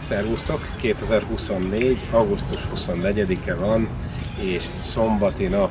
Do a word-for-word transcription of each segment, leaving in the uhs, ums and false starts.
Szervusztok! kétezer-huszonnégy. augusztus huszonnegyedike van, és szombati nap.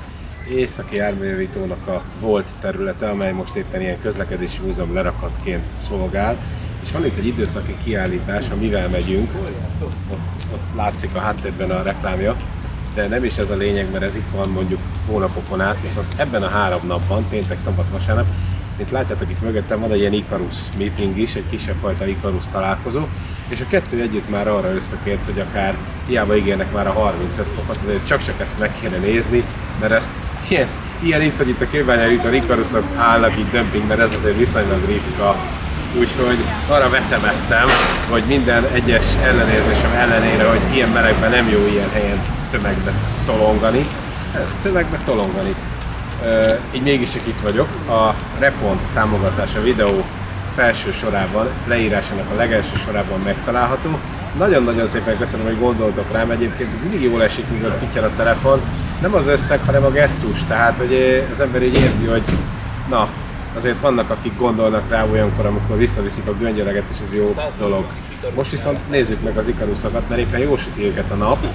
Északi járműjavítónak a volt területe, amely most éppen ilyen közlekedési múzeum lerakatként szolgál. És van itt egy időszaki kiállítás, amivel megyünk. Ott, ott látszik a háttérben a reklámja, de nem is ez a lényeg, mert ez itt van mondjuk hónapokon át, viszont ebben a három napban, péntek, szombat, vasárnap, mint látjátok, itt mögöttem van egy ilyen Icarus meeting is, egy kisebb fajta Icarus találkozó, és a kettő együtt már arra ösztökért, hogy akár hiába ígérnek már a harmincöt fokot, azért csak-csak ezt meg kéne nézni, mert ilyen, ilyen itt, hogy itt a Kőbányai-úton Icarusok állnak így dömping, mert ez azért viszonylag ritka. Úgyhogy arra vetemettem, hogy minden egyes ellenérzésem ellenére, hogy ilyen melegben nem jó ilyen helyen tömegbe tolongani. Tömegbe tolongani. Uh, így mégiscsak itt vagyok. A Repont támogatása videó felső sorában, leírásának a legelső sorában megtalálható. Nagyon-nagyon szépen köszönöm, hogy gondoltok rám. Egyébként ez mindig jól esik, mikor pittyel a telefon. Nem az összeg, hanem a gesztus. Tehát, hogy az ember így érzi, hogy na, azért vannak, akik gondolnak rá olyankor, amikor visszaviszik a göngyöleget, és ez jó dolog. Most viszont nézzük meg az Icaruszokat, mert éppen jól süti őket a nap,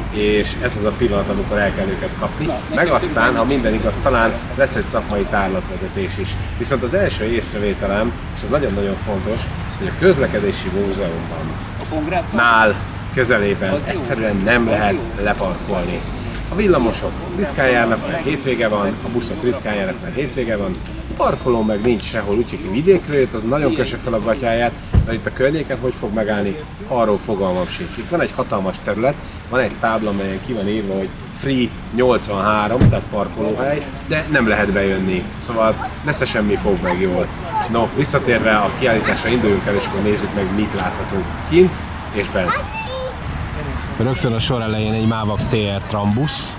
és ez az a pillanat, amikor el kell őket kapni. Meg aztán, ha minden igaz, talán lesz egy szakmai tárlatvezetés is. Viszont az első észrevételem, és ez nagyon-nagyon fontos, hogy a közlekedési múzeumban, nál közelében egyszerűen nem lehet leparkolni. A villamosok ritkán járnak, mert hétvége van, a buszok ritkán járnak, mert hétvége van, a parkoló meg nincs sehol, úgyhogy ki vidékről jött, az nagyon kösse fel a gatyáját, de itt a környéken hogy fog megállni, arról fogalmam sincs. Itt van egy hatalmas terület, van egy tábla, amelyen ki van írva, hogy Free nyolcvanhárom, tehát parkolóhely, de nem lehet bejönni, szóval nesze semmi fog meg jól. No, visszatérve a kiállításra induljunk el, és akkor nézzük meg, mit láthatunk kint és bent. Rögtön a sor elején egy Mávak té er trambusz.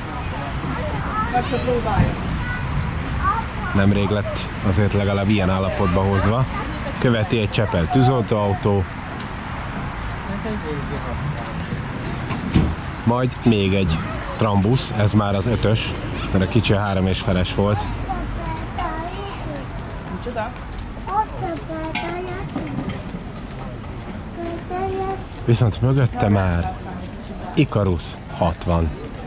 Nemrég lett azért legalább ilyen állapotba hozva. Követi egy Csepel tűzoltóautó. Majd még egy trambusz, ez már az ötös, mert a kicsi három és feles volt. Viszont mögötte már Icarus hatvan.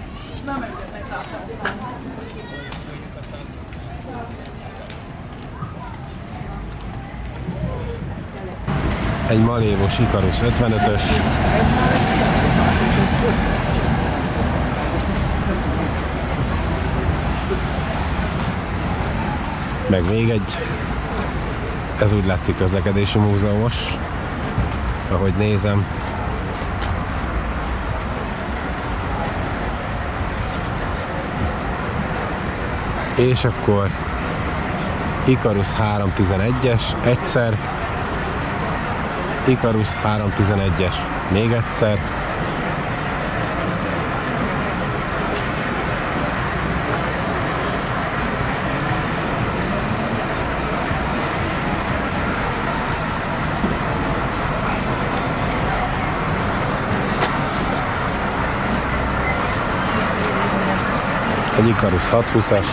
Egy malévos Icarus ötvenötös. Meg még egy. Ez úgy látszik közlekedési múzeumos, ahogy nézem. És akkor Icarus háromszáztizenegyes egyszer, Icarus háromszáztizenegyes még egyszer, egy Icarus hatszázhúszas,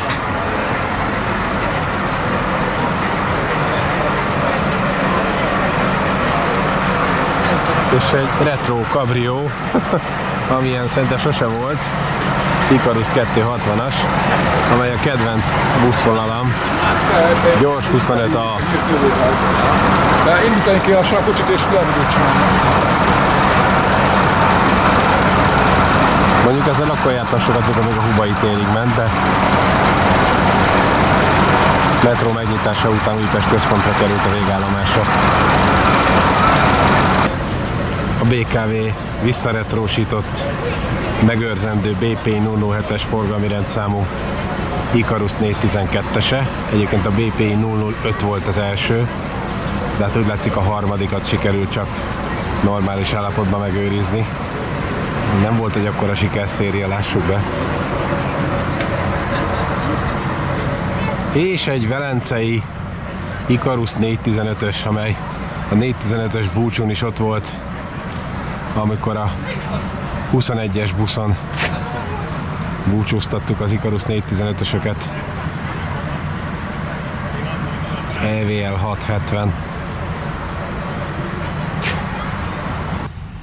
és egy retro kabrió, amilyen szerintem sose volt, Icarus kétszázhatvanas, amely a kedvenc buszvonalam, gyors huszonöt A. De indítani kell a sarkocsit és lehetőt csinálni. Mondjuk ezzel akkor jártam sokat, mikor még a Hubai térig ment, de metró megnyitása után Újpest központra került a végállomásra. A bé ká vé visszaretrósított, megőrzendő bé pé nulla nulla hetes forgalmi rendszámú Icarus négyszáztizenkettese. Egyébként a bé pé nulla nulla öt volt az első, de hát úgy látszik, a harmadikat sikerült csak normális állapotban megőrizni. Nem volt egy akkora sikerszéria, lássuk be. És egy velencei Icarus négyszáztizenötös, amely a négyszáztizenötös búcsún is ott volt, amikor a huszonegyes buszon búcsúztattuk az Icarus négyszáztizenötösöket. Az E V L hatszázhetven.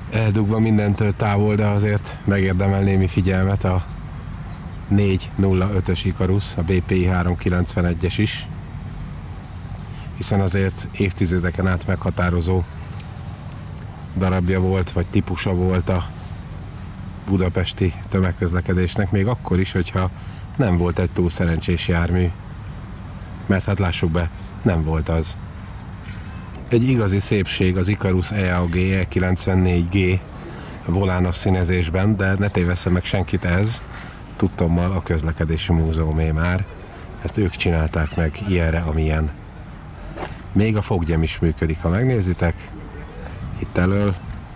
eldugva mindentől távol, de azért megérdemel némi figyelmet a négy nulla ötös Icarus, a bé pé i háromszázkilencvenegyes is, hiszen azért évtizedeken át meghatározó darabja volt, vagy típusa volt a budapesti tömegközlekedésnek, még akkor is, hogyha nem volt egy túl szerencsés jármű. Mert hát lássuk be, nem volt az. Egy igazi szépség az Icarus e á gé e kilencvennégy gé volános színezésben, de ne tévessze meg senkit ez, tudtommal a Közlekedési Múzeumé már. Ezt ők csinálták meg ilyenre, amilyen. Még a foggyem is működik, ha megnézitek. Itt elől.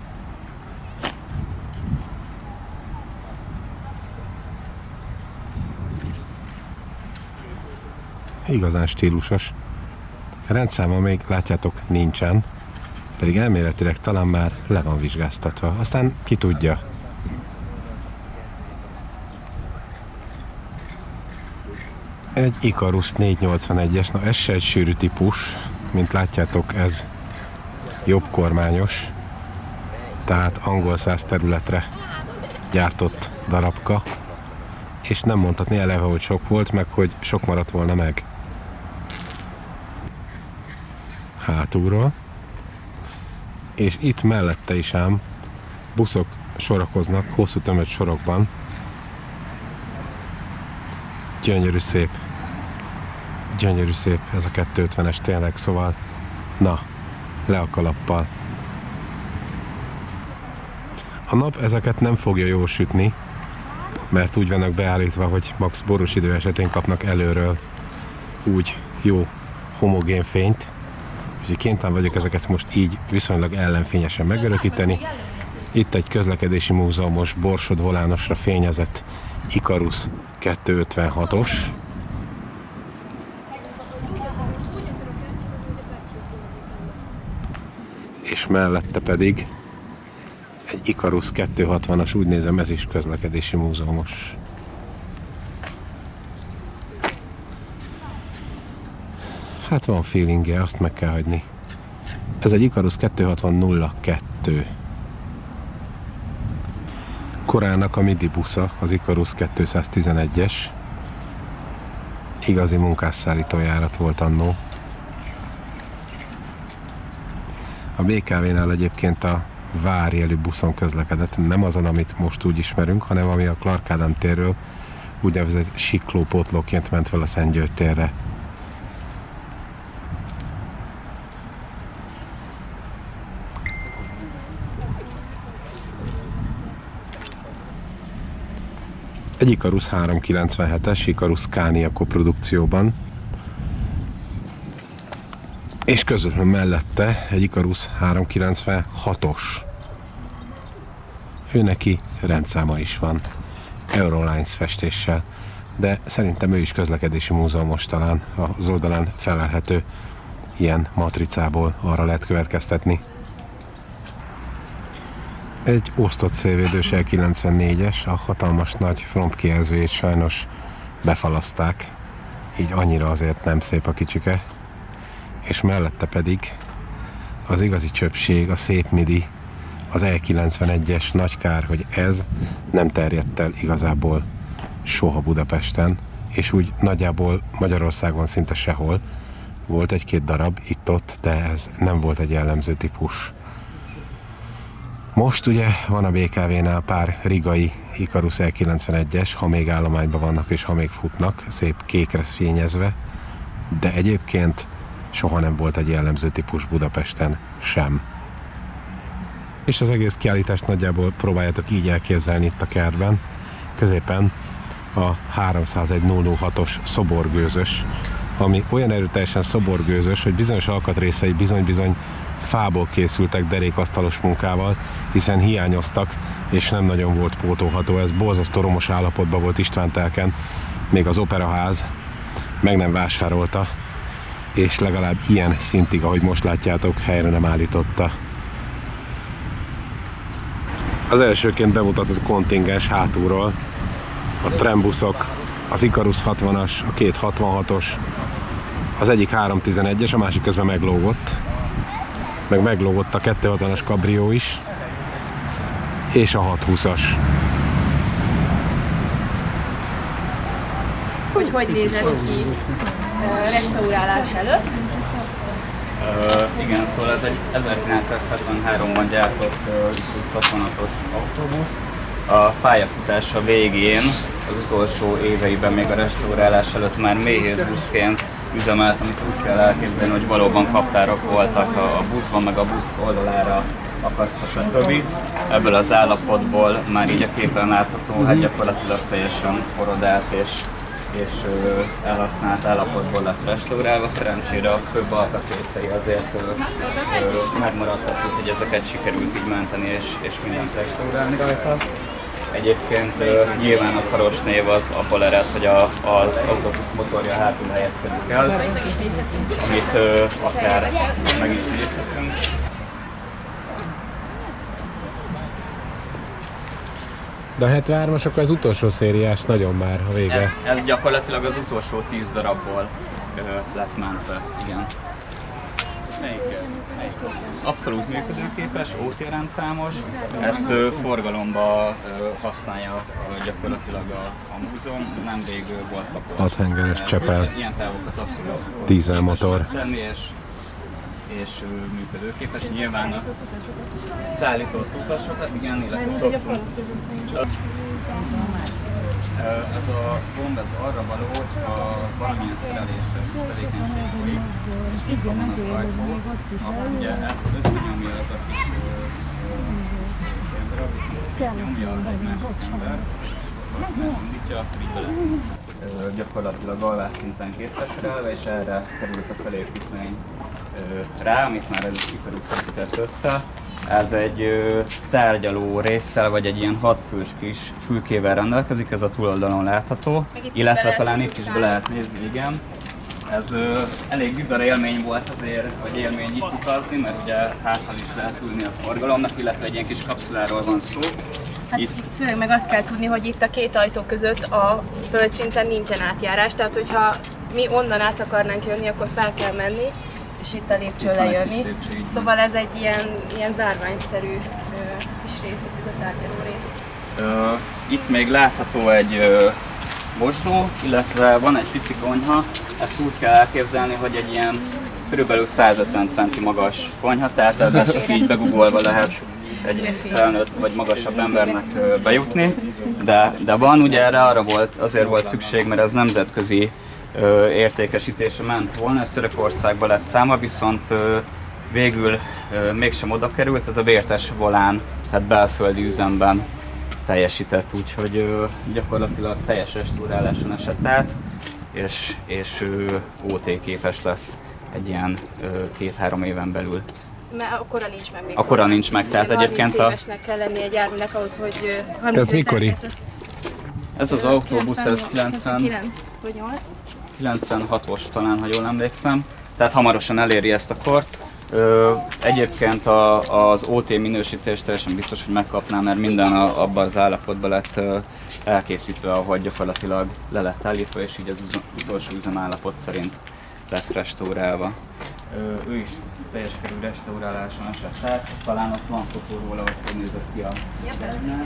Igazán stílusos. Rendszáma még, látjátok, nincsen, pedig elméletileg talán már le van vizsgáztatva. Aztán ki tudja. Egy Icarus négyszáznyolcvanegyes, na ez se egy sűrű típus, mint látjátok, ez jobb kormányos, tehát angol száz területre gyártott darabka, és nem mondhatni eleve, hogy sok volt, meg hogy sok maradt volna meg. Hátulról, és itt mellette is ám buszok sorakoznak, hosszú tömött sorokban. Gyönyörű szép, gyönyörű szép ez a kétszázötvenes tényleg, szóval na, le a kalappal. A nap ezeket nem fogja jól sütni, mert úgy vannak beállítva, hogy max borús idő esetén kapnak előről úgy jó homogén fényt, úgyhogy kénytelen vagyok ezeket most így viszonylag ellenfényesen megörökíteni. Itt egy közlekedési múzeumos, borsod volánosra fényezett Icarus kétszázötvenhatos. És mellette pedig egy Icarus kétszázhatvanas, úgy nézem, ez is közlekedési múzeumos. Hát van feelingje, azt meg kell hagyni. Ez egy Icarus kétszázhatvan nulla kettő. Korának a Midi busza, az Icarus kétszáztizenegyes. Igazi munkásszállítójárat volt annó. A bé ká vénál egyébként a várjelű buszon közlekedett, nem azon, amit most úgy ismerünk, hanem ami a Clark Ádám térről úgynevezett siklópótlóként ment fel a Szent György térre. Egy Icarus háromszázkilencvenhetes, Icarus Scania koprodukcióban, és közvetlenül mellette egy Icarus háromszázkilencvenhatos. Ő neki rendszáma is van, Eurolines festéssel, de szerintem ő is közlekedési múzeumos, talán az oldalán felelhető ilyen matricából arra lehet következtetni. Egy osztott szélvédős E kilencvennégyes, a hatalmas nagy frontkijelzőjét sajnos befalaszták, így annyira azért nem szép a kicsike, és mellette pedig az igazi csöpség, a szép Midi, az E kilencvenegyes. Nagy kár, hogy ez nem terjedt el igazából soha Budapesten, és úgy nagyjából Magyarországon szinte sehol. Volt egy-két darab itt-ott, de ez nem volt egy jellemző típus. Most ugye van a bé ká vénál pár rigai Icarus E kilencvenegyes, ha még állományban vannak és ha még futnak, szép kékre fényezve, de egyébként soha nem volt egy jellemző típus Budapesten sem. És az egész kiállítást nagyjából próbáljátok így elképzelni itt a kertben. Középen a háromszázegy nulla nulla hatos szoborgőzös, ami olyan erőteljesen szoborgőzös, hogy bizonyos alkatrészei bizony-bizony fából készültek derékasztalos munkával, hiszen hiányoztak, és nem nagyon volt pótolható. Ez borzasztó romos állapotban volt István telken, még az Operaház meg nem vásárolta, és legalább ilyen szintig, ahogy most látjátok, helyre nem állította. Az elsőként bemutatott kontingens hátulról, a trambuszok, az Icarus hatvanas, a két hatvanhatos, az egyik háromszáztizenegyes, a másik közben meglógott, meg meglógott a kétszázhatvanas kabrió is, és a hatszázhúszas. Hogy hogy nézett ki uh, restaurálás előtt? Uh, igen, szóval ez egy ezerkilencszázhetvenháromban gyártott uh, hatvanhatos autóbusz. A pályafutása végén, az utolsó éveiben még a restaurálás előtt már méhészbuszként üzemelt, amit úgy kell elképzelni, hogy valóban kaptárok voltak a, a buszban, meg a busz oldalára akasztva, stb. Ebből az állapotból már így a képen látható, hát gyakorlatilag teljesen forodált és és ö, elhasznált állapotból lett restaurálva. Szerencsére a főbb alkatrészei azért ö, ö, megmaradtak, hogy ezeket sikerült így menteni és, és mindent restaurálni rajta. Egyébként ö, nyilván a karos név az abból ered, hogy a, az autóbusz motorja hátul helyezkedik el, amit ö, akár meg is nézhetünk. De a hetvenhármas akkor az utolsó szériás, nagyon már a vége. Ez, ez gyakorlatilag az utolsó tíz darabból ö, lett mentve, igen. Melyik? Melyik? Abszolút működőképes, ó té rendszámos, ezt ö, forgalomba ö, használja ö, gyakorlatilag a, a múzeum, nemrég volt kapott. hat hengeres Csepel. Ilyen távokat abszolút dízelmotor. tenni, és, és ö, működőképes. Nyilván a szállított utasokat, igen, illetve szoktunk. Ez a gomb, ez arra való, hogyha valamilyen szereléses tevékenység folyik, és nyitva van az ajtó, akkor ugye ezt összenyomja ez a kis darab, nyomja egy másik ember, akkor megindítja, akkor így bele. Gyakorlatilag alvászinten készre szerelve, és erre került a felépítmény rá, amit már ez is sikerült szakített össze. Ez egy ö, tárgyaló résszel, vagy egy ilyen hat fős kis fülkével rendelkezik, ez a túloldalon látható, illetve talán itt is be lehet nézni, igen. Ez ö, elég bizarr élmény volt azért, vagy élmény itt utazni, mert ugye hátul is lehet ülni a forgalomnak, illetve egy ilyen kis kapszuláról van szó. Hát Itt... főleg meg azt kell tudni, hogy itt a két ajtó között a földszinten nincsen átjárás, tehát hogyha mi onnan át akarnánk jönni, akkor fel kell menni, és itt a lépcső Itt lejönni. lépcső, Szóval ez egy ilyen, ilyen zárványszerű ö, kis rész, itt ez a tárgyaló rész. Ö, itt még látható egy ö, mosdó, illetve van egy pici konyha. Ezt úgy kell elképzelni, hogy egy ilyen körülbelül százötven centi magas konyha, tehát ebben csak így begugolva lehet egy felnőtt vagy magasabb embernek ö, bejutni. De, de van, ugye erre arra volt, azért volt szükség, mert ez nemzetközi ö, értékesítésre ment volna, ez Törökországban lett száma, viszont ö, végül ö, mégsem oda került, ez a vértes volán, tehát belföldi üzemben teljesített, úgyhogy ö, gyakorlatilag teljes restauráláson esett át, és, és ö, ó té képes lesz egy ilyen két-három éven belül. Mert akkora nincs meg még. Akkora nincs meg, tehát egyébként a... évesnek kell lenni egy járműnek ahhoz, hogy harminc Ez mikori? Ez az autóbusz, ez kilencvenkilenc vagy nyolc. kilencvenhatos talán, ha jól emlékszem, tehát hamarosan eléri ezt a kort. Ö, egyébként a, az ó té minősítést teljesen biztos, hogy megkapná, mert minden a, abban az állapotban lett ö, elkészítve, ahogy gyakorlatilag le lett állítva, és így az uz, utolsó üzemállapot szerint lett restaurálva. Ö, ő is teljes körű restauráláson esett át, talán ott van fotó róla, hogy hogy nézett ki a jármű.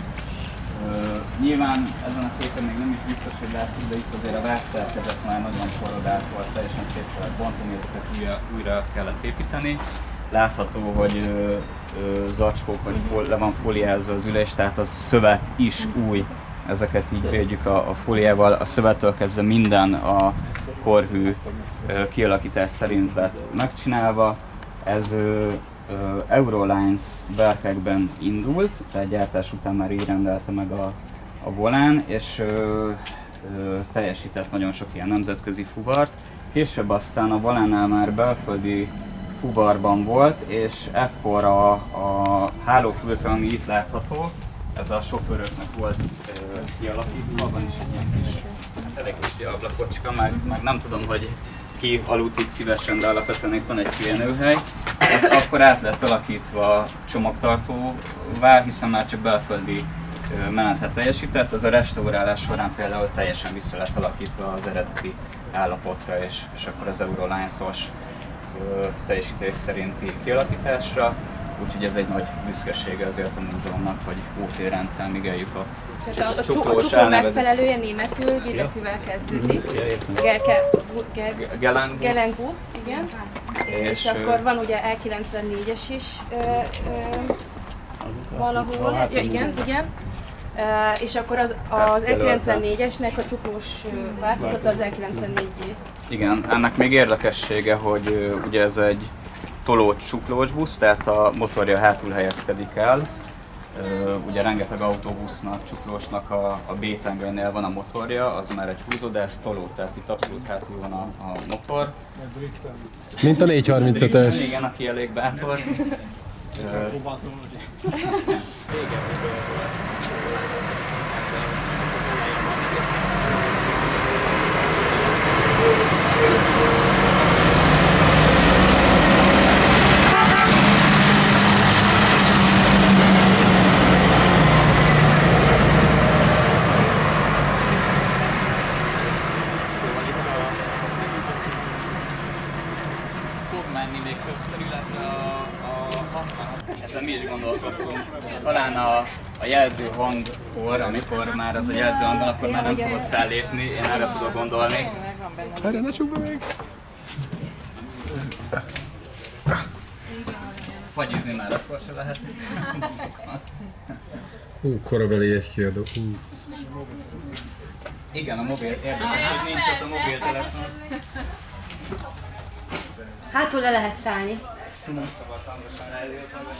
Uh, nyilván ezen a képen még nem is biztos, hogy látszik, de itt azért a vászszerkezet már nagyon forrodált volt, teljesen szét kellett bontani, ezeket újra, újra kellett építeni. Látható, hogy ö, ö, zacskók, vagy fol, le van fóliázva az ülés, tehát a szövet is új, ezeket így védjük a, a fóliával. A szövettől kezdve minden a korhű ö, kialakítás szerint lett megcsinálva. Ez ö, Eurolines berkekben indult, tehát gyártás után már így rendelte meg a, a volán, és ö, ö, teljesített nagyon sok ilyen nemzetközi fuvart. Később aztán a volánnál már belföldi fuvarban volt, és ekkor a, a hálófülke, ami itt látható, ez a sofőröknek volt ö, kialakítva, van is egy ilyen kis, hát elég kis ablakocska, meg, meg nem tudom, hogy ki aludt itt szívesen, de alapvetően itt van egy pihenőhely. Ez akkor át lett alakítva csomagtartóvá, hiszen már csak belföldi menetet teljesített. Ez a restaurálás során például teljesen vissza lett alakítva az eredeti állapotra, és, és akkor az Eurolines-os teljesítés szerinti kialakításra. úgyhogy ez egy nagy büszkesége azért a múzeumnak, hogy ó té rendszámig eljutott. Tehát a csukló megfelelően németül G betűvel kezdődik. Gelengus, igen. És akkor van ugye E kilencvennégyes is valahol. Ja, igen, igen. Uh, és akkor az, az E kilencvennégyesnek a csuklós változata az E kilencvennégy. Igen, ennek még érdekessége, hogy uh, ugye ez egy toló csuklós busz, tehát a motorja hátul helyezkedik el. Uh, ugye rengeteg autóbusznak, csuklósnak a, a B-tengelynél van a motorja, az már egy húzó, de ez toló, tehát itt abszolút hátul van a, a motor. Mint a négyszázharmincötös. Igen, aki elég bátor. uh, Ezen mi is gondolkodtunk. Talán a, a jelző hangkor, amikor már az a jelző hang van, akkor már nem szabad fellépni, én erre tudok gondolni. Erre ne csukd be még! Fagyizni már akkor se lehet. Hú, korabeli egy kiadó. Hú. Igen, a mobil, érdekes, hogy nincs ott a mobiltelefon. Hátul le lehet szállni. Nem szabad hangosan elérni.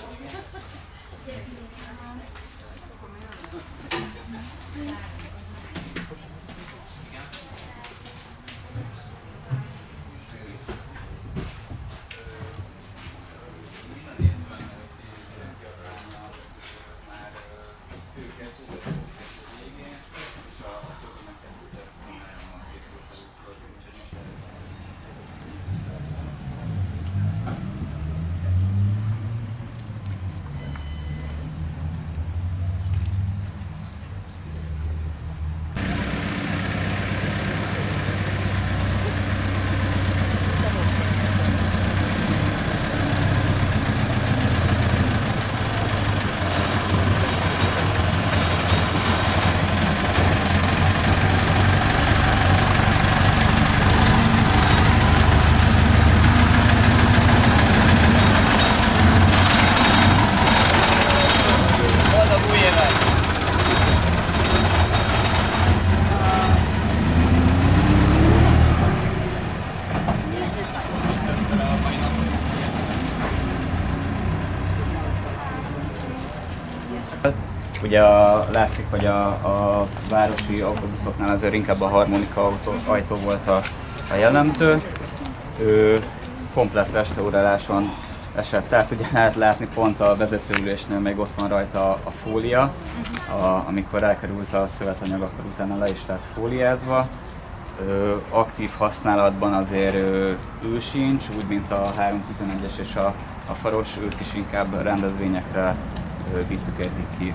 Ugye a, látszik, hogy a, a városi autóbuszoknál azért inkább a harmonika autó, ajtó volt a, a jellemző. Ő komplett restauráláson esett, tehát ugye lehet látni pont a vezetőülésnél még ott van rajta a fólia, a, amikor elkerült a szövetanyag, akkor utána le is lett fóliázva. Ö, aktív használatban azért ő, ő sincs, úgy mint a háromszáztizenegyes és a, a faros, őt is inkább rendezvényekre ö, vittük eddig ki.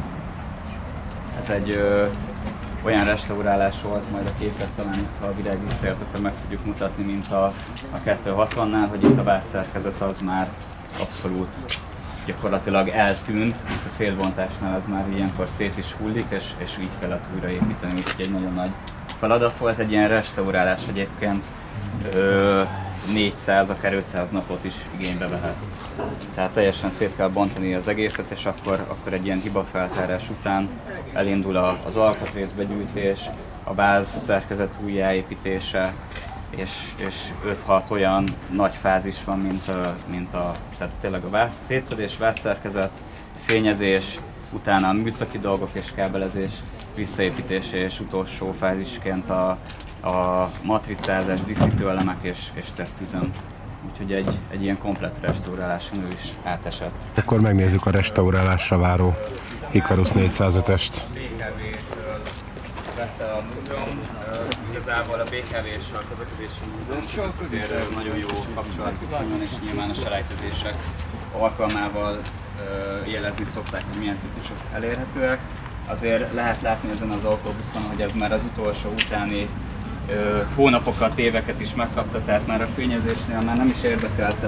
Ez egy ö, olyan restaurálás volt, majd a képet talán itt, ha a virág visszajött, akkor meg tudjuk mutatni, mint a, a kétszázhatvannál, hogy itt a vászszerkezet az már abszolút gyakorlatilag eltűnt. Itt a szélbontásnál ez már ilyenkor szét is hullik, és, és így kellett újraépíteni, úgyhogy egy nagyon nagy feladat volt. Egy ilyen restaurálás egyébként ö, négyszáz, akár ötszáz napot is igénybe vehet. Tehát teljesen szét kell bontani az egészet, és akkor, akkor egy ilyen hibafeltárás után elindul a, az alkatrészbegyűjtés, a váz szerkezet újjáépítése, és, és öt-hat olyan nagy fázis van, mint a, mint a tehát tényleg a váz, szétszedés, vázszerkezet, fényezés, utána a műszaki dolgok és kábelezés visszaépítése, és utolsó fázisként a, a matricázás, díszítőelemek és, és tesztüzem. Úgyhogy egy, egy ilyen komplett restauráláson ő is átesett. Akkor megnézzük a restaurálásra váró Ikarus négyszázötöst. bé ká vé-től vette a múzeum, igazából a bé ká vé és a közlekedési múzeum azért nagyon jó kapcsolatviszonyban, és nyilván a selejtezések alkalmával jelezni szokták, hogy milyen típusok elérhetőek. Azért lehet látni ezen az autóbuszon, hogy ez már az utolsó utáni ö, hónapokat, éveket is megkapta, tehát már a fényezésnél már nem is érdekelte a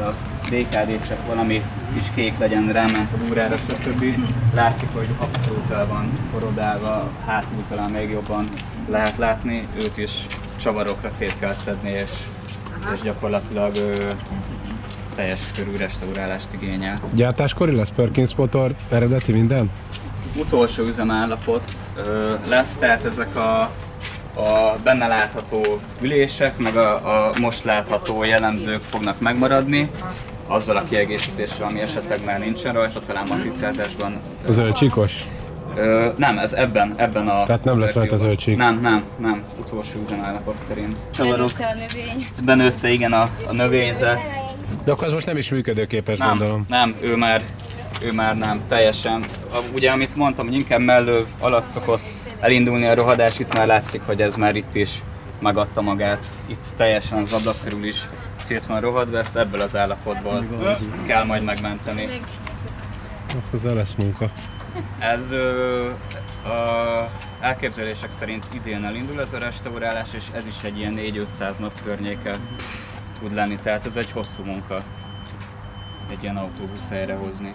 dé ká dé, csak valami kis kék legyen, ráment a búrára, stb. Látszik, hogy abszolút el van korodálva, hátul talán még jobban lehet látni, őt is csavarokra szét kell szedni, és, és gyakorlatilag ö, teljes körű restaurálást igényel. Gyártáskori lesz Perkins motor, eredeti minden? Utolsó üzemállapot ö, lesz, tehát ezek a, a benne látható ülések, meg a, a most látható jellemzők fognak megmaradni, azzal a kiegészítéssel, ami esetleg már nincsen rajta, talán matricázásban. A zöld csíkos? Ö, nem, ez ebben, ebben a Tehát nem lesz rajta a zöld csík? Nem, nem, nem, utolsó üzemállapot szerint. Benőtte a növény. Benőtte, igen, a, a növényzet. De akkor az most nem is működőképes, Nem, gondolom. nem, ő már, ő már nem, teljesen. A, ugye, amit mondtam, hogy inkább mellőv alatt szokott elindulni a rohadás, itt már látszik, hogy ez már itt is megadta magát. Itt teljesen az ablak körül is szét van rohadva, ezt ebből az állapotból kell majd megmenteni. Hát ezzel lesz munka. Ez ö, a elképzelések szerint idén elindul ez a restaurálás, és ez is egy ilyen négy-ötszáz nap környéke tud lenni, tehát ez egy hosszú munka egy ilyen autóbusz helyre hozni.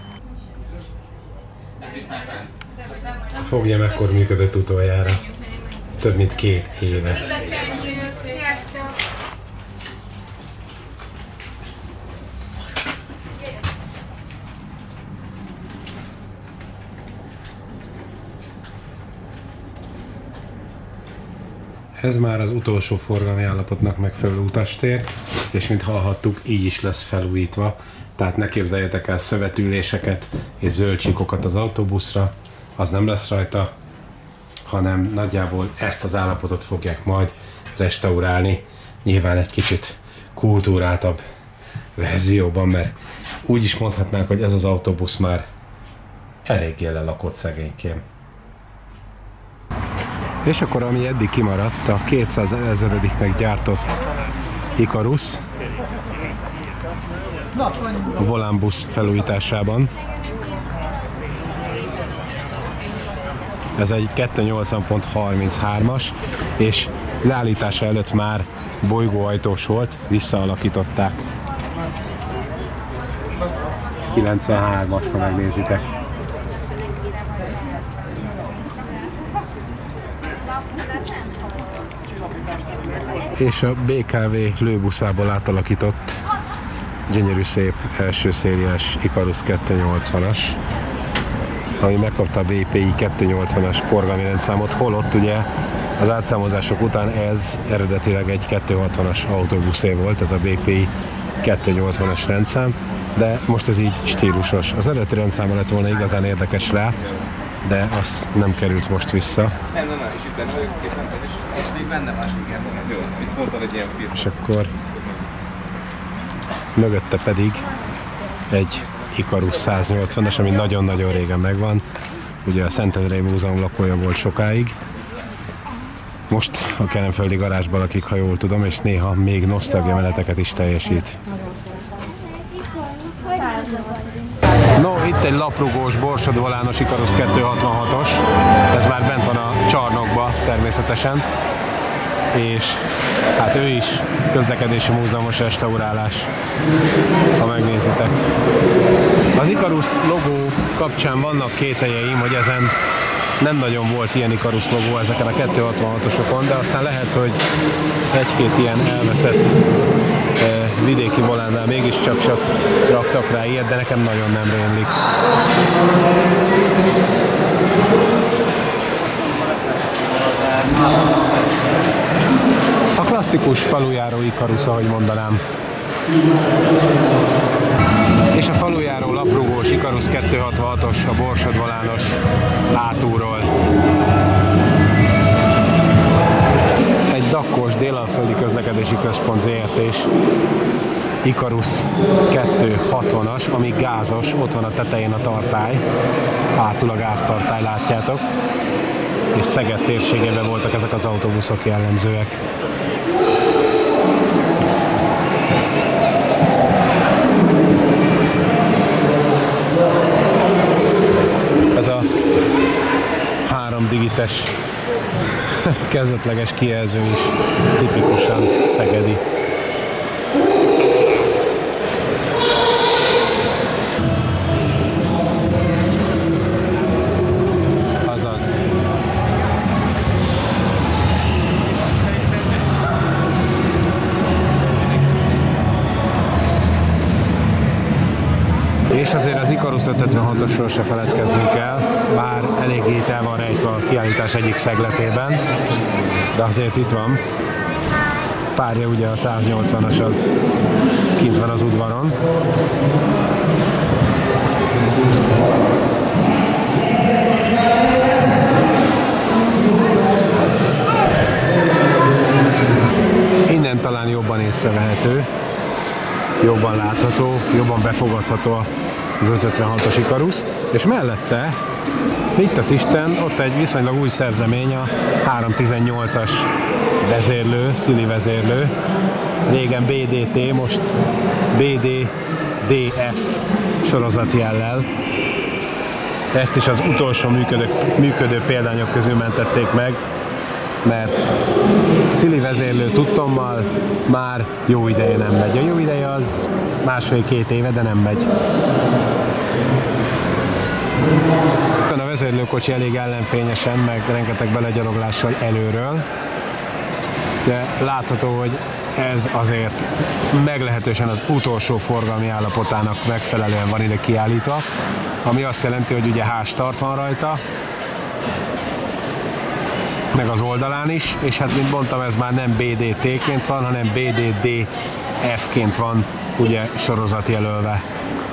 Fogja, mekkor működött utoljára? Több mint két éve. Ez már az utolsó forgalmi állapotnak megfelelő utastér, és mint hallhattuk, így is lesz felújítva. Tehát ne képzeljetek el szövetüléseket és zöldcsíkokat az autóbuszra, az nem lesz rajta, hanem nagyjából ezt az állapotot fogják majd restaurálni, nyilván egy kicsit kultúráltabb verzióban, mert úgy is mondhatnánk, hogy ez az autóbusz már eléggé lelakott szegénykém. És akkor ami eddig kimaradt, a kétszázezrediknek gyártott Ikarus a volánbusz felújításában. Ez egy kettőszáznyolcvan pont harminchárom-as, és leállítása előtt már bolygóajtós volt, visszaalakították. kilencvenhármas, ha megnézitek. És a bé ká vé lőbuszából átalakított gyönyörű szép első szériás Ikarus kettőszáznyolcvanas, ami megkapta a bé pé i kettőszáznyolcvanas forgalmi rendszámot, holott ugye az átszámozások után ez eredetileg egy kettőszázhatvanas autóbuszé volt, ez a bé pé i kettőszáznyolcvanas rendszám, de most ez így stílusos. Az eredeti rendszáma lett volna igazán érdekes rá, de az nem került most vissza. Nem, nem, nem, és itt benne vagyok, képen is. És még benne más, igen, jó, mit mondtad, hogy ilyen film. És akkor mögötte pedig egy Ikarus száznyolcvanas, ami nagyon-nagyon régen megvan. Ugye a Szentendrei Múzeum lakója volt sokáig. Most a kelenföldi garázsban lakik, ha jól tudom, és néha még nosztalgia meneteket is teljesít. No, itt egy laprugós, borsodvolános Ikarus kettőszázhatvanhatos. Ez már bent van a csarnokban természetesen. És hát ő is közlekedési múzeumos restaurálás, ha megnézitek. Az Ikarus logó kapcsán vannak kételjeim, hogy ezen nem nagyon volt ilyen Ikarus logó ezeken a kettőszázhatvanhatosokon, de aztán lehet, hogy egy-két ilyen elveszett eh, vidéki volánnál mégiscsak csak raktak rá ilyet, de nekem nagyon nem rémlik. A klasszikus falujáró Ikarus, ahogy mondanám. És a falujáró laprugós Ikarus kettőszázhatvanhatos, a borsodvolános hátulról. Egy dakkos délalföldi közlekedési központ zé er té-s Ikarus kettőszázhatvanas, ami gázos, ott van a tetején a tartály, hátul a gáztartály, látjátok. És Szeged térségében voltak ezek az autóbuszok jellemzőek. Ez a három digites kezdetleges kijelző is tipikusan szegedi. Ikarusz ötszázötvenhatosról se feledkezzünk el, bár eléggé el van rejtve a kiállítás egyik szegletében, de azért itt van. Párja ugye a száznyolcvanas az kint van az udvaron. Innen talán jobban észrevehető, jobban látható, jobban befogadható az ötszázötvenhatos Ikarusz, és mellette, mit tesz Isten, ott egy viszonylag új szerzemény, a háromszáztizennyolcas vezérlő, Szili vezérlő, régen bé dé té, most bé dé dé ef sorozatjellel. Ezt is az utolsó működő, működő példányok közül mentették meg, mert Szili vezérlő tudtommal már jó ideje nem megy. A jó ideje az másfél-két éve, de nem megy. A vezérlőkocsi elég ellenfényesen, meg rengeteg belegyaloglással előről, de látható, hogy ez azért meglehetősen az utolsó forgalmi állapotának megfelelően van ide kiállítva, ami azt jelenti, hogy ugye házstart van rajta, meg az oldalán is, és hát mint mondtam, ez már nem bé dé té-ként van, hanem bé dé dé ef-ként van ugye sorozatjelölve.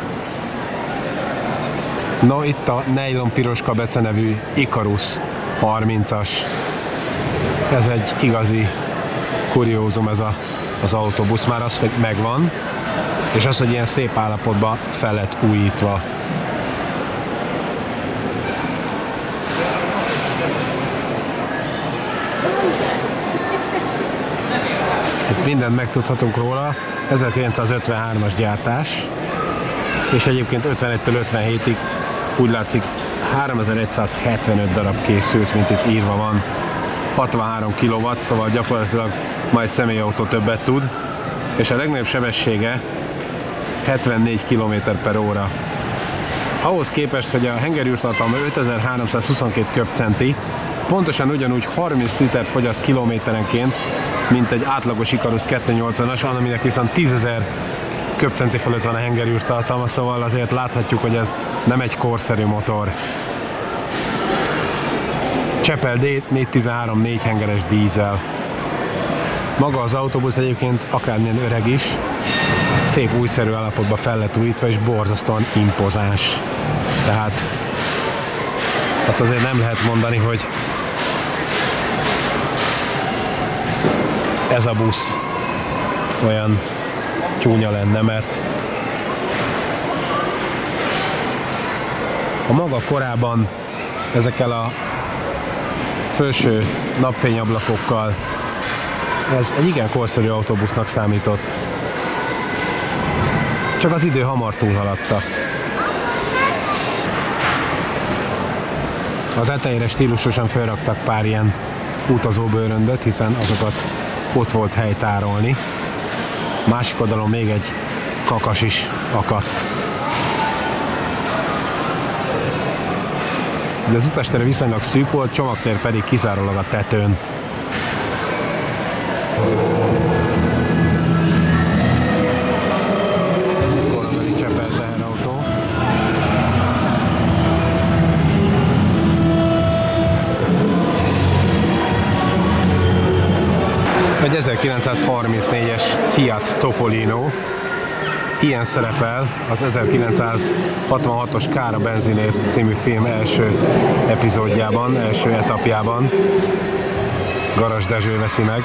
No, itt a Nejlon Piroska becenevű Ikarusz harmincas. Ez egy igazi kuriózum, ez a, az autóbusz, már az, hogy megvan, és az, hogy ilyen szép állapotban fel lett újítva. Itt mindent megtudhatunk róla, ezerkilencszázötvenhármas gyártás, és egyébként ötvenegytől ötvenhétig úgy látszik háromezer-egyszázhetvenöt darab készült, mint itt írva van. hatvanhárom kilowatt, szóval gyakorlatilag majd személyautó többet tud, és a legnagyobb sebessége hetvennégy kilométer per óra. Ahhoz képest, hogy a hengerűrtartalma ötezer-háromszázhuszonkét köbcenti, pontosan ugyanúgy harminc liter fogyaszt kilométerenként, mint egy átlagos Ikarusz kétszáznyolcvanas, aminek viszont tízezer köbcenti fölött van a hengerűrtartalma, szóval azért láthatjuk, hogy ez nem egy korszerű motor. Csepel D négyszáztizenhárom négy hengeres dízel. Maga az autóbusz egyébként akármilyen öreg is, szép újszerű állapotban fel lett újítva, és borzasztóan impozáns. Tehát azt azért nem lehet mondani, hogy ez a busz olyan csúnya lenne, mert a maga korában ezekkel a felső napfényablakokkal ez egy igen korszerű autóbusznak számított. Csak az idő hamar túlhaladta. A tetejére stílusosan felraktak pár ilyen utazóbőröndöt, hiszen azokat ott volt hely tárolni. Másik oldalon még egy kakas is akadt. De az utastere viszonylag szűk volt, csomagtér pedig kizárólag a tetőn. Korabeli Csepel teherautó. Egy ezerkilencszázharmincnégyes Fiat Topolino. Ilyen szerepel az ezerkilencszázhatvanhatos Kár a benzinért című film első epizódjában, első etapjában. Garas Dezső veszi meg.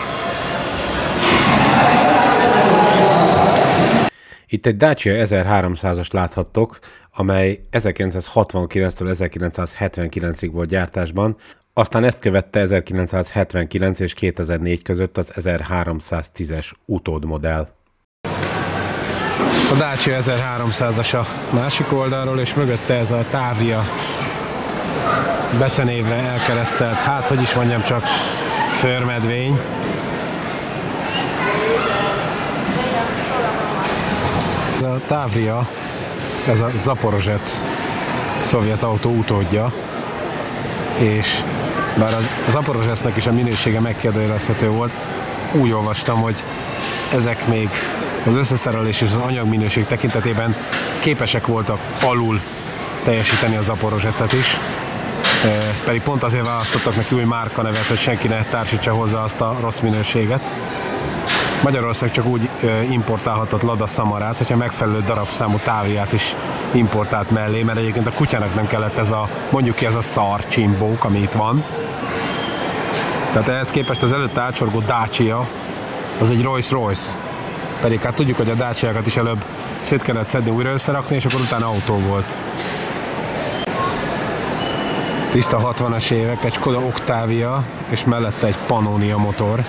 Itt egy Dacia ezerháromszázast láthattok, amely ezerkilencszázhatvankilenctől ezerkilencszázhetvenkilencig volt gyártásban, aztán ezt követte ezerkilencszázhetvenkilenc és kétezer-négy között az ezerháromszáztízes utódmodell. A Dacia ezerháromszázas a másik oldalról, és mögötte ez a Tavria becenévre elkeresztelt, hát hogy is mondjam, csak förmedvény. Ez a Tavria, ez a Zaporozsec szovjet autó utódja, és bár a Zaporozsecnek is a minősége megkérdőjelezhető volt, úgy olvastam, hogy ezek még az összeszerelés és az anyagminőség tekintetében képesek voltak alul teljesíteni a Zaporozsecet is. Pedig pont azért választottak neki új márkanevet, hogy senki ne társítsa hozzá azt a rossz minőséget. Magyarország csak úgy importálhatott Lada Samarát, hogyha megfelelő darabszámú táviát is importált mellé, mert egyébként a kutyának nem kellett ez a, mondjuk ki ez a szar csimbók, ami itt van. Tehát ehhez képest az előtt átsorgó Dacia, az egy Rolls-Royce. Pedig hát tudjuk, hogy a Daciákat is előbb szét kellett szedni, újra összerakni, és akkor utána autó volt. Tiszta hatvanas évek, egy Skoda Octavia, és mellette egy Pannonia motor.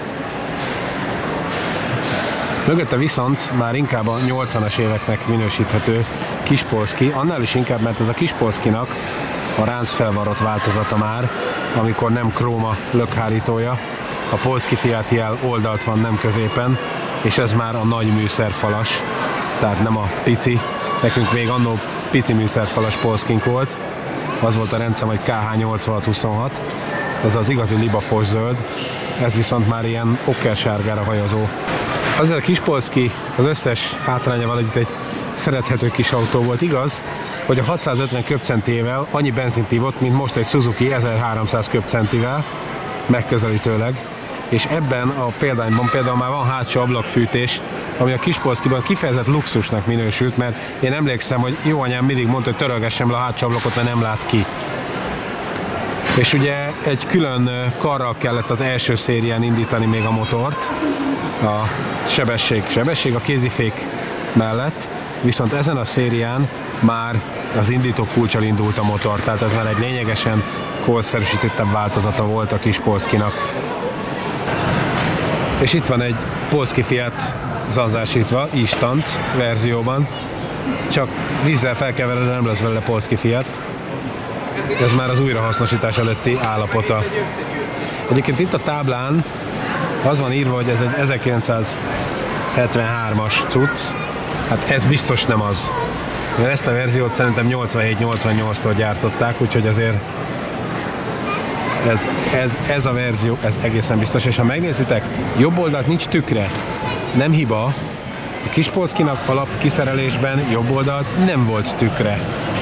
Mögötte viszont már inkább a nyolcvanas éveknek minősíthető Kispolszki, annál is inkább, mert ez a Kispolszkinak a ráncfelvarrott változata már, amikor nem króma lökhárítója, a Polski Fiat jel oldalt van, nem középen, és ez már a nagy műszerfalas, tehát nem a pici, nekünk még annó pici műszerfalas Polskink volt, az volt a rendszám, hogy K H nyolcvanhat huszonhat, ez az igazi libafos zöld, ez viszont már ilyen okkersárgára hajazó. Azért a Kispolszki az összes hátrányával együtt egy szerethető kis autó volt, igaz, hogy a hatszázötven köbcentével annyi benzint ívott, mint most egy Suzuki ezerháromszáz köbcentivel, megközelítőleg, és ebben a példányban például már van hátsó ablakfűtés, ami a Kispolszkiban kifejezett luxusnak minősült, mert én emlékszem, hogy jó anyám mindig mondta, hogy törölgessem le a hátsó ablakot, mert nem lát ki. És ugye egy külön karral kellett az első szérián indítani még a motort, a sebesség, sebesség a kézifék mellett, viszont ezen a szérián már az indító kulccsal indult a motor, tehát ez már egy lényegesen korszerűsítettebb változata volt a Kispolszkinak. És itt van egy Polski Fiat zanzásítva, instant verzióban, csak vízzel felkeveredve nem lesz belőle Polski Fiat. Ez már az újrahasznosítás előtti állapota. Egyébként itt a táblán az van írva, hogy ez egy ezerkilencszázhetvenhármas cucc, hát ez biztos nem az. Mert ezt a verziót szerintem nyolcvanhét nyolcvannyolctól gyártották, úgyhogy azért ez, ez, ez a verzió, ez egészen biztos. És ha megnézitek, jobb oldalt nincs tükre, nem hiba. A Kispolszkinak alap kiszerelésben jobb oldalt nem volt tükre.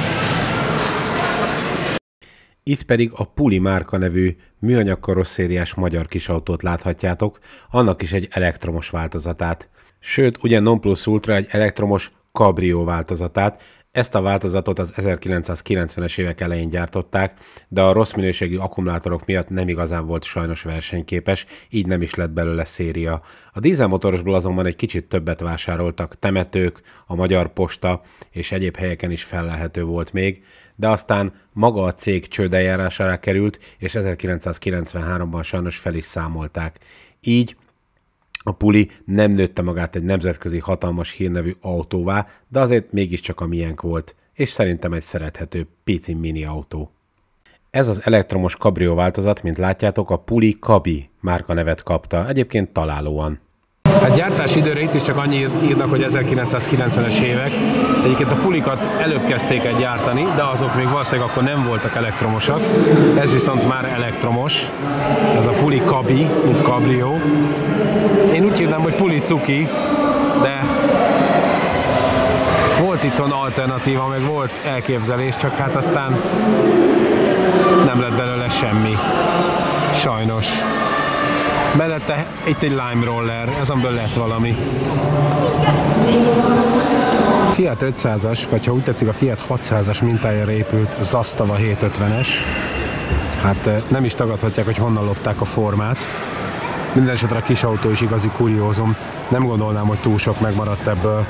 Itt pedig a Puli márka nevű műanyag karosszériás magyar kisautót láthatjátok, annak is egy elektromos változatát. Sőt, ugye non plus ultra egy elektromos Cabrio változatát. Ezt a változatot az ezerkilencszázkilencvenes évek elején gyártották, de a rossz minőségű akkumulátorok miatt nem igazán volt sajnos versenyképes, így nem is lett belőle széria. A dízelmotorosból azonban egy kicsit többet vásároltak, temetők, a Magyar Posta és egyéb helyeken is fellelhető volt még, de aztán maga a cég csődeljárására került, és ezerkilencszázkilencvenháromban sajnos fel is számolták. Így a Puli nem nőtte magát egy nemzetközi hatalmas hírnevű autóvá, de azért mégiscsak a miénk volt, és szerintem egy szerethető pici mini autó. Ez az elektromos Cabrio változat, mint látjátok, a Puli Cabi márkanevet kapta, egyébként találóan. Hát gyártási időre itt is csak annyi írnak, hogy ezerkilencszázkilencvenes évek. Egyébként a Pulikat előbb kezdték el gyártani, de azok még valószínűleg akkor nem voltak elektromosak. Ez viszont már elektromos. Ez a Puli Cabi, mint Cabrio. Én úgy hívnám, hogy Puli Cuki, de volt itthon alternatíva, meg volt elképzelés, csak hát aztán nem lett belőle semmi. Sajnos. Mellette itt egy Lime Roller, ez amiből lett valami. Fiat ötszázas, vagy ha úgy tetszik a Fiat hatszázas mintájára épült Zastava hétszázötvenes. Hát nem is tagadhatják, hogy honnan lopták a formát. Mindenesetre a kis autó is igazi kuriózum. Nem gondolnám, hogy túl sok megmaradt ebből.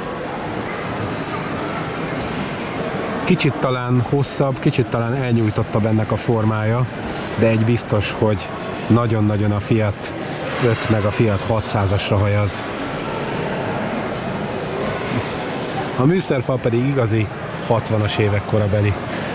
Kicsit talán hosszabb, kicsit talán elnyújtottabb ennek a formája, de egy biztos, hogy nagyon-nagyon a Fiat öt meg a Fiat hatszázasra hajaz. A műszerfal pedig igazi hatvanas évek korabeli.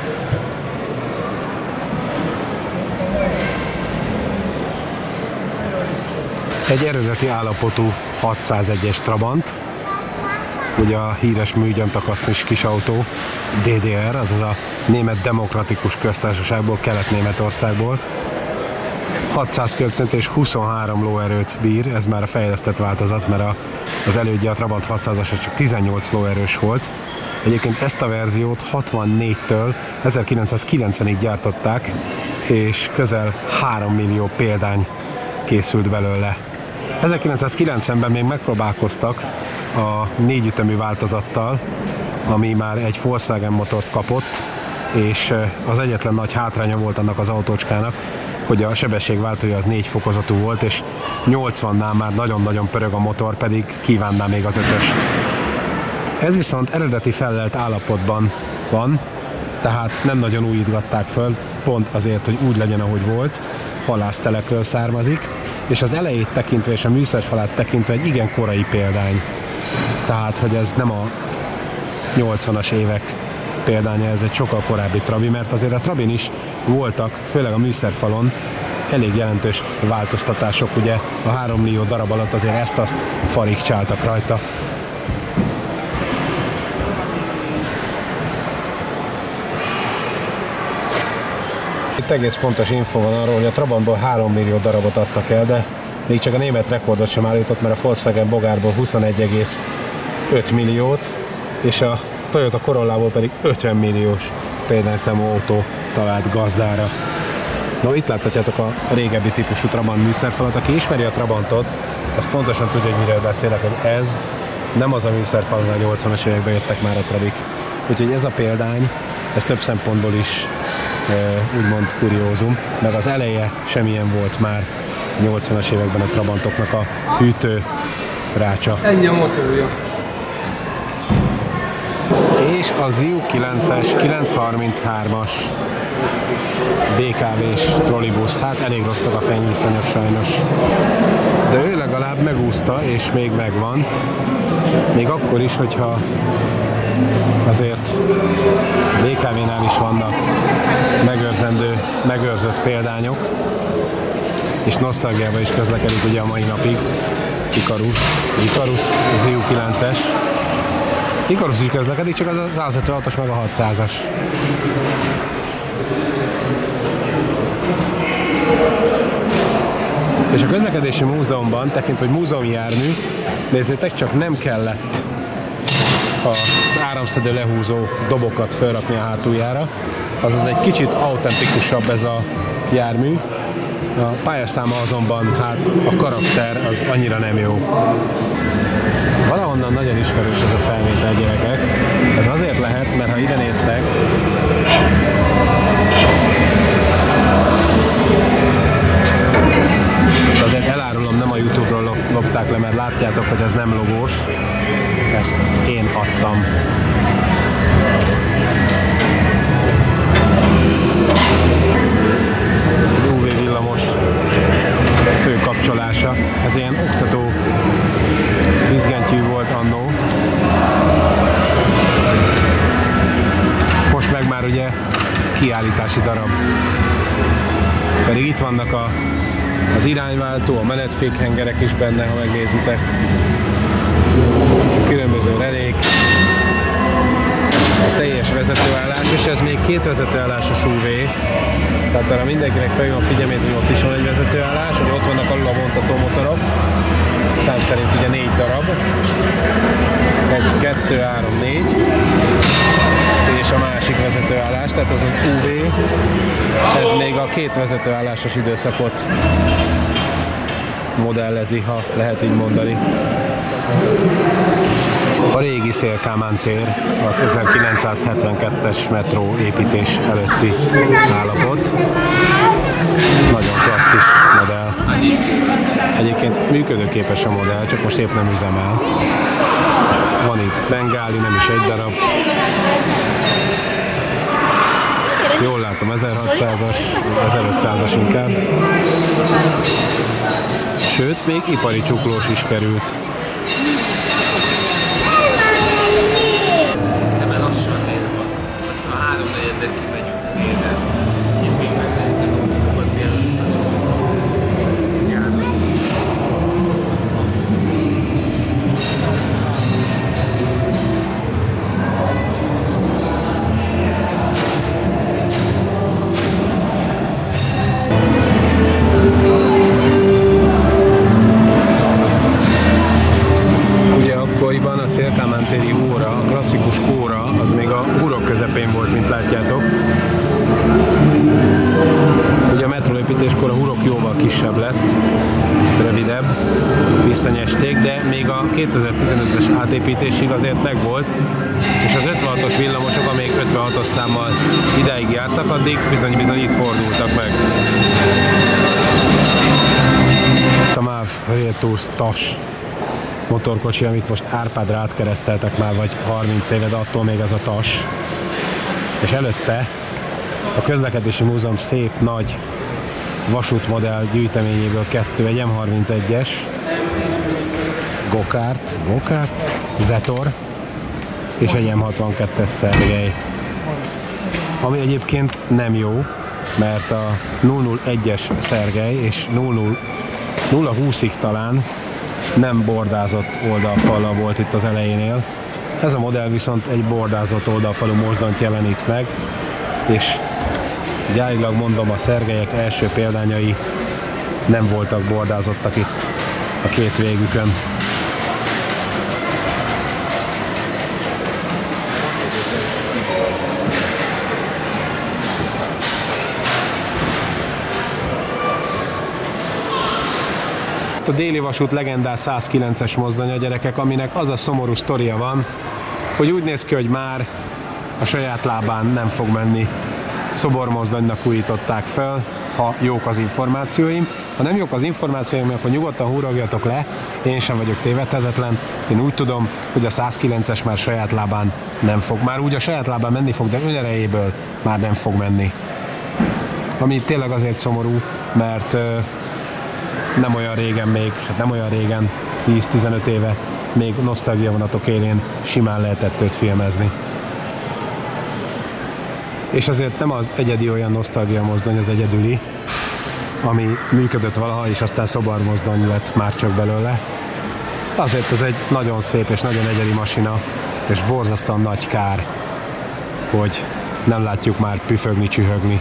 Egy eredeti állapotú hatszázegyes Trabant, ugye a híres műgyantakasz kis autó, D D R, azaz a Német Demokratikus Köztársaságból, Kelet-Németországból. hatszáz köbcent és huszonhárom lóerőt bír, ez már a fejlesztett változat, mert a, az elődje a Trabant hatszázas csak tizennyolc lóerős volt, Egyébként ezt a verziót hatvannégytől ezerkilencszázkilencvenig gyártották, és közel három millió példány készült belőle. ezerkilencszázkilencvenben még megpróbálkoztak a négyütemű változattal, ami már egy Volkswagen motort kapott, és az egyetlen nagy hátránya volt annak az autócskának, hogy a sebességváltója az négy fokozatú volt, és nyolcvannál már nagyon-nagyon pörög a motor, pedig kívánná még az ötöst. Ez viszont eredeti fellelt állapotban van, tehát nem nagyon újítgatták föl, pont azért, hogy úgy legyen, ahogy volt, halásztelekről származik, és az elejét tekintve és a műszerfalát tekintve egy igen korai példány. Tehát, hogy ez nem a nyolcvanas évek példánya, ez egy sokkal korábbi Trabi, mert azért a Trabin is voltak, főleg a műszerfalon, elég jelentős változtatások, ugye a három millió darab alatt azért ezt-azt farigcsáltak rajta. Itt egész pontos info van arról, hogy a Trabantból három millió darabot adtak el, de még csak a német rekordot sem állított, mert a Volkswagen Bogárból huszonegy egész öt milliót, és a Toyota Corollából pedig ötven milliós példányszámú autó talált gazdára. No, itt láthatjátok a régebbi típusú Trabant műszerfalat. Aki ismeri a Trabantot, az pontosan tudja, hogy miről beszélek, hogy ez nem az a műszerfal, hogy a nyolcvanas években jöttek már a Trabik. Úgyhogy ez a példány, ez több szempontból is e, úgymond kuriózum, meg az eleje semmilyen volt már a nyolcvanas években a Trabantoknak a hűtő rácsa. Ennyi a motorja. És a Ziu kilences, kilencszázharminchárom-as dé ká vés trollibusz, hát elég rosszak a fényviszonyok sajnos. De ő legalább megúszta, és még megvan. Még akkor is, hogyha azért dé ká vénál is vannak megőrzendő, megőrzött példányok, és nosztalgiában is közlekedik ugye a mai napig. Icarus, Icarus, Ziu kilences. Icarus is közlekedik, csak az a százötvenhatos meg a hatszázas. És a közlekedési múzeumban, tekintve, hogy múzeumi jármű, nézzétek csak, nem kellett az áramszedő lehúzó dobokat felrakni a hátuljára, azaz egy kicsit autentikusabb ez a jármű. A pályaszáma azonban, hát a karakter az annyira nem jó. Valahonnan nagyon ismerős ez a felvétel, gyerekek. Ez azért lehet, mert ha ide néztek, azért elárulom, nem a YouTube-ról lopták le, mert látjátok, hogy ez nem logós. Ezt én adtam. Egy u vé villamos főkapcsolása. Ez ilyen oktató vízgentyű volt annó. Most meg már ugye kiállítási darab. Pedig itt vannak a, az irányváltó, a menetfékhengerek is benne, ha megnézitek. Különböző relék. A teljes vezetőállás, és ez még két vezetőállásos u vé. Tehát arra mindenkinek felhívom a figyelmét, hogy ott is van egy vezetőállás, hogy ott vannak alul a vontató motorok. Szám szerint ugye négy darab. Egy, kettő, három, négy. És a másik vezetőállás, tehát az az u vé. Ez még a két vezetőállásos időszakot modellezi, ha lehet így mondani. A régi Széll-Kálmán tér az ezerkilencszázhetvenkettes metró építés előtti állapot. Nagyon klassz kis modell. Egyébként működőképes a modell, csak most épp nem üzemel. Van itt bengáli, nem is egy darab. Jól látom, ezerhatszázas, ezerötszázas inkább. Sőt, még ipari csuklós is került. Ebben lassan nézve, aztán a háromnegyeddel kimegyünk félre. Itt még megnézzük, hogy szabad mielőtt. átépítéskor a hurok jóval kisebb lett, rövidebb, visszanyesték, de még a kétezer-tizenötös átépítésig azért megvolt, és az ötvenhatos villamosok, amelyek ötvenhatos számmal ideig jártak, addig bizony-bizony itt fordultak meg. A MÁV Virtus TAS motorkocsi, amit most Árpádra átkereszteltek már vagy harminc éve, de attól még ez a TAS. És előtte a Közlekedési Múzeum szép nagy vasútmodell gyűjteményéből kettő, egy M harmincegyes Gokart, Gokart, Zetor és egy M hatvankettes Szergej. Ami egyébként nem jó, mert a nulla nulla egyes Szergej és nulla húszig talán nem bordázott oldalfallal volt itt az elejénél. Ez a modell viszont egy bordázott oldalfalú mozdonyt jelenít meg, és gyárilag mondom, a Szergelyek első példányai nem voltak bordázottak itt a két végükön. A déli vasút legendás százkilences mozdonya, gyerekek, aminek az a szomorú sztoria van, hogy úgy néz ki, hogy már a saját lábán nem fog menni. Szobormozdonynak újították fel, ha jók az információim. Ha nem jók az információim, akkor nyugodtan húrogjatok le, én sem vagyok tévedhetetlen. Én úgy tudom, hogy a százkilences már saját lábán nem fog. Már úgy a saját lábán menni fog, de önerejéből már nem fog menni. Ami tényleg azért szomorú, mert uh, nem olyan régen még, nem olyan régen, tíz-tizenöt éve még nosztalgiavonatok élén simán lehetett őt filmezni. És azért nem az egyedi olyan nosztalgia mozdony, az egyedüli, ami működött valaha, és aztán szobarmozdony lett már csak belőle. Azért ez egy nagyon szép és nagyon egyedi masina, és borzasztóan nagy kár, hogy nem látjuk már püfögni, csühögni.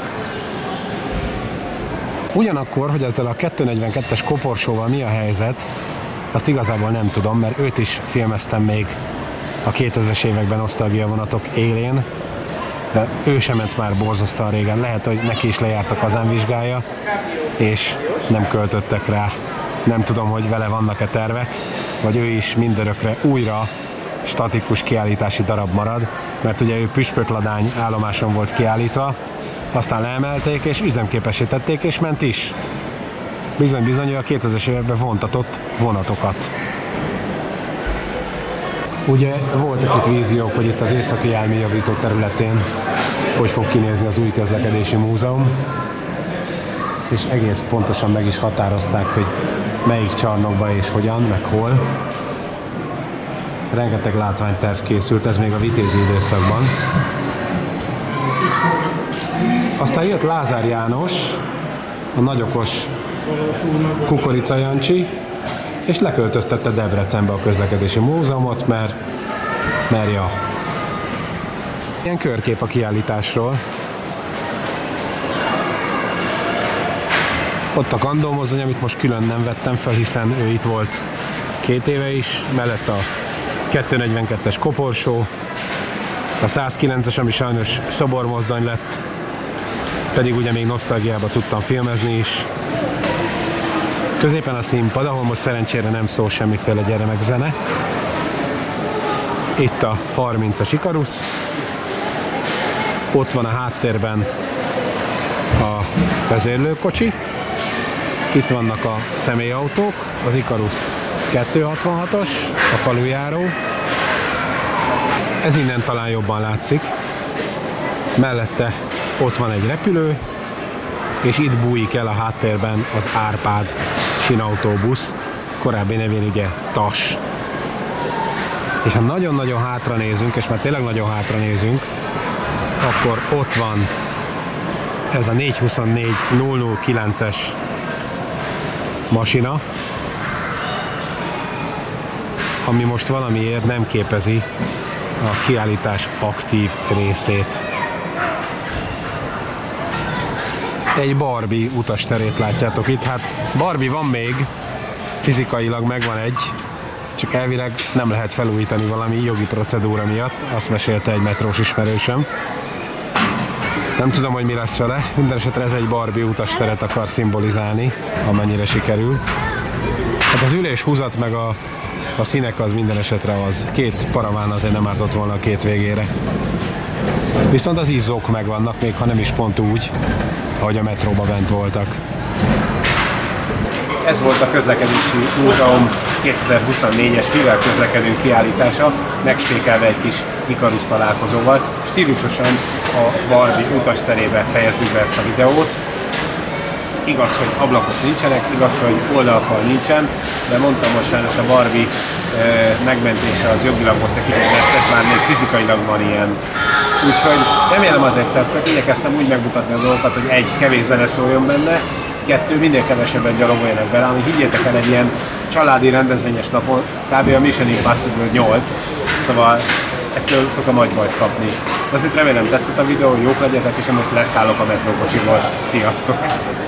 Ugyanakkor, hogy ezzel a kettőszáznegyvenkettes koporsóval mi a helyzet, azt igazából nem tudom, mert őt is filmeztem még a kétezres években nosztalgiavonatok élén, de ő sem ment már borzasztóan régen. Lehet, hogy neki is lejárt a kazánvizsgája, és nem költöttek rá. Nem tudom, hogy vele vannak-e tervek, vagy ő is mindörökre újra statikus kiállítási darab marad, mert ugye ő püspökladány állomáson volt kiállítva, aztán leemelték és üzemképesítették, és ment is. Bizony-bizony, a kétezres években vontatott vonatokat. Ugye voltak itt víziók, hogy itt az északi járműjavító területén hogy fog kinézni az új közlekedési múzeum, és egész pontosan meg is határozták, hogy melyik csarnokba és hogyan, meg hol. Rengeteg látványterv készült, ez még a vitézi időszakban. Aztán jött Lázár János, a nagyokos Kukorica Jancsi, és leköltöztette Debrecenbe a közlekedési múzeumot, mert, mert ja. Ilyen körkép a kiállításról. Ott a kandómozdony, amit most külön nem vettem fel, hiszen ő itt volt két éve is, mellett a kettőszáznegyvenkettes koporsó, a százkilences, ami sajnos szobormozdony lett, pedig ugye még nosztalgiába tudtam filmezni is. Középen a színpad, ahol most szerencsére nem szól semmiféle gyermekzene. Itt a harmincas Ikarus. Ott van a háttérben a vezérlőkocsi. Itt vannak a személyautók, az Ikarus kettőszázhatvanhatos, a falujáró. Ez innen talán jobban látszik. Mellette ott van egy repülő, és itt bújik el a háttérben az Árpád sinautóbusz, korábbi nevén ugye TAS. És ha nagyon-nagyon hátra nézünk, és már tényleg nagyon hátra nézünk, akkor ott van ez a négyszázhuszonnégy nulla nulla kilences masina, ami most valamiért nem képezi a kiállítás aktív részét. Egy Barbie utasterét látjátok itt. Hát Barbie van még, fizikailag megvan egy, csak elvileg nem lehet felújítani valami jogi procedúra miatt, azt mesélte egy metrós ismerősöm. Nem tudom, hogy mi lesz vele. Mindenesetre ez egy Barbie utasteret akar szimbolizálni, amennyire sikerül. Hát az ülés húzat meg a, a színek az minden esetre az. Két paraván azért nem ártott volna a két végére. Viszont az izzók megvannak, még ha nem is pont úgy, ahogy a metróba bent voltak. Ez volt a Közlekedési Múzeum kétezer-huszonnégyes Mivel közlekedünk kiállítása, megspékelve egy kis Ikarusz találkozóval. Stílusosan a Barbie utasterébe fejezzük be ezt a videót. Igaz, hogy ablakok nincsenek, igaz, hogy oldalfal nincsen, de mondtam, hogy sajnos a Barbie e, megmentése az jogilag most egy kicsit necces, már még fizikailag van ilyen. Úgyhogy remélem azért tetszett, igyekeztem úgy megmutatni a dolgokat, hogy egy, kevés zene szóljon benne, kettő, minél kevesebben gyalogoljanak bele, ami higgyétek el, egy ilyen családi rendezvényes napon kb. A Mission Impossible nyolc, szóval ettől szoktam agybajt kapni. De azért remélem tetszett a videó, jók legyetek, és én most leszállok a metrókocsiból. Sziasztok!